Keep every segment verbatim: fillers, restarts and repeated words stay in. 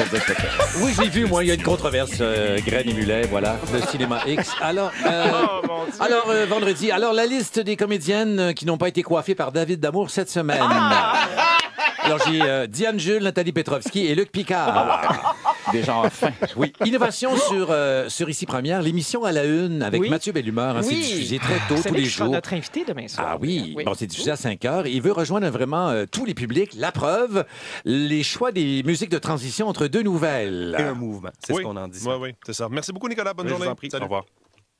pour dire que c'était correct. Oui, j'ai vu, moi, il y a une controverse, euh, Graine et Mulet, voilà, le cinéma X. Alors, euh, Oh, mon Dieu. alors euh, vendredi, alors la liste des comédiennes euh, qui n'ont pas été coiffées par David Damour cette semaine. Alors, j'ai euh, Diane Jules, Nathalie Petrovski et Luc Picard. Des gens fins. Oui, innovation sur, euh, sur Ici Première, l'émission à la une avec Oui. Mathieu Bellumeur. Hein, Oui. C'est diffusé très tôt, Vous tous savez les que je serai jours. notre invité demain soir. Ah oui, Oui. bon, c'est diffusé à cinq heures. Il veut rejoindre vraiment euh, tous les publics. La preuve, les choix des musiques de transition entre deux nouvelles. Et un mouvement. C'est Oui. ce qu'on en dit. Oui, oui, c'est ça. Merci beaucoup, Nicolas. Bonne Oui, je journée. vous en prie. Salut. Au revoir.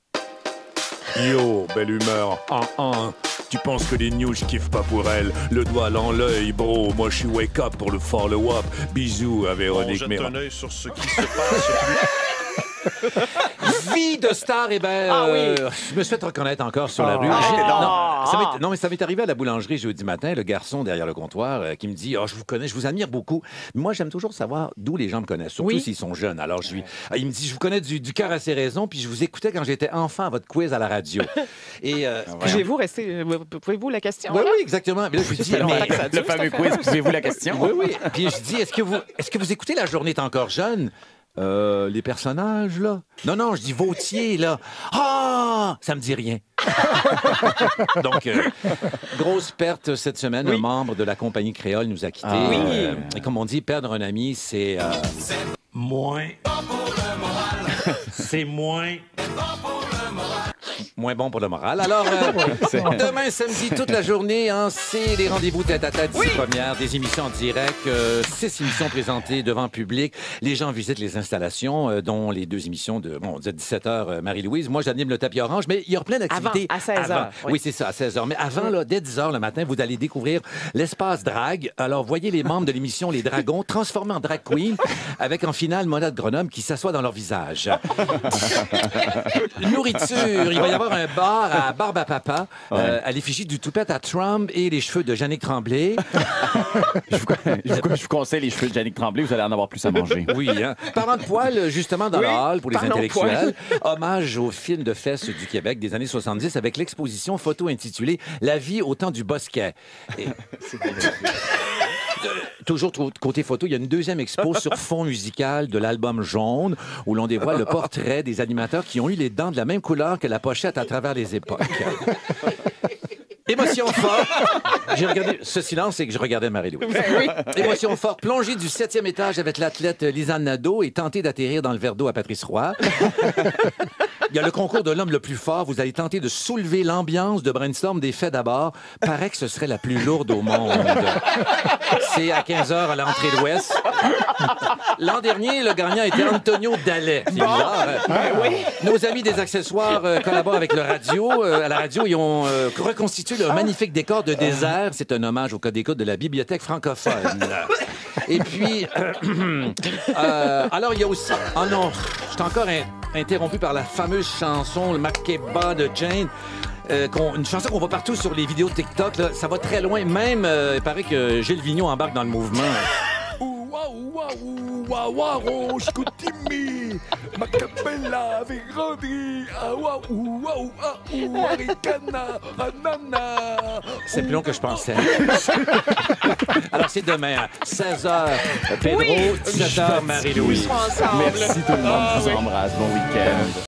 Yo, belle humeur. Ah, ah. Tu penses que les news, je kiffe pas pour elle. Le doigt dans l'œil, bro. Moi, je suis wake up pour le follow-up. Bisous à On Véronique jette Méran. un œil sur ce qui se passe. Vie de star, eh ben, Ah oui. euh, je me suis fait reconnaître encore sur la rue. Ah. J'ai- Ah. non, ça m'est- non, mais ça m'est arrivé à la boulangerie jeudi matin, le garçon derrière le comptoir euh, qui me dit « Ah, je vous connais, je vous admire beaucoup. » Moi, j'aime toujours savoir d'où les gens me connaissent, surtout Oui. s'ils sont jeunes. Alors, je lui... Ah, il me dit « Je vous connais du, du cœur à ses raisons, puis je vous écoutais quand j'étais enfant à votre quiz à la radio. » Et... euh, Pouvez-vous rester... euh, Pouvez-vous la question? oui, là? oui, exactement. Mais là, je lui dis Ça fait longtemps mais... que ça dure, Le fameux cette affaire. quiz, posez-vous la question? Oui, oui. Puis je dis, est-ce que vous, est-ce que vous écoutez La journée est encore jeune? Euh, les personnages, là? Non, non, je dis Vautier, là. Ah! Ça me dit rien. Donc, euh, grosse perte cette semaine. Oui. Un membre de la compagnie créole nous a quittés. Ah. Oui. Euh, et comme on dit, perdre un ami, c'est... euh, Moins. C'est moins. moins bon pour le moral. Alors, euh, demain, samedi, toute la journée, hein, c'est les rendez-vous tête-à-tête d'ici première, des émissions en direct, euh, six émissions présentées devant public. Les gens visitent les installations, euh, dont les deux émissions de, bon, de dix-sept heures, euh, Marie-Louise. Moi, j'anime le tapis orange, mais il y a plein d'activités. Avant, à seize heures, avant. oui. Oui, c'est ça, à seize heures. Mais avant, là, dès dix heures le matin, vous allez découvrir l'espace drague. Alors, voyez les membres de l'émission Les Dragons transformés en drag queen, avec en finale Mona de Grenoble qui s'assoit dans leur visage. Nourriture, il va y avoir un bar à Barbe à Papa, euh, à l'effigie du toupette à Trump et les cheveux de Jannick Tremblay. Je vous, je vous- je vous conseille les cheveux de Jannick Tremblay, vous allez en avoir plus à manger. Oui, hein. Parlant de poils, justement, dans Oui, la hall pour les parlons intellectuels, hommage au film de fesses du Québec des années soixante-dix avec l'exposition photo intitulée « La vie au temps du Bosquet ». Et- Euh, Toujours tro- côté photo, il y a une deuxième expo sur fond musical de l'album Jaune où l'on dévoile le portrait des animateurs qui ont eu les dents de la même couleur que la pochette à travers les époques. Émotion forte. J'ai regardé. Ce silence, c'est que je regardais Marie-Louise. Émotion forte. Plongée du septième étage avec l'athlète Lisanne Nadeau et tenter d'atterrir dans le verre d'eau à Patrice Roy. Il y a le concours de l'homme le plus fort. Vous allez tenter de soulever l'ambiance de brainstorm des faits d'abord. Paraît que ce serait la plus lourde au monde. C'est à quinze heures à l'entrée de l'Ouest. L'an dernier, le gagnant était Antonio Dallet. C'est bizarre. hein? Nos amis des accessoires euh, collaborent avec le radio. Euh, à la radio, ils ont euh, reconstitué le magnifique décor de désert. C'est un hommage au code d'écoute de la bibliothèque francophone. Et puis, euh, alors il y a aussi... Oh non, je suis encore in- interrompu par la fameuse chanson, le Makeba de Jane. Euh, qu'on- une chanson qu'on voit partout sur les vidéos TikTok. Là. Ça va très loin. Même, euh, il paraît que Gilles Vigneault embarque dans le mouvement. Ouah, ouah, ouah, ouah, rouge, Koutimi, Macapella, Véronique, ah, ouah, ouah, ouah, ouah, Ricana, Anana. C'est plus long que je pensais. Alors, c'est demain à seize heures, Pedro, dix-sept heures, Marie-Louise. Merci tout le monde, je vous embrasse. Bon week-end.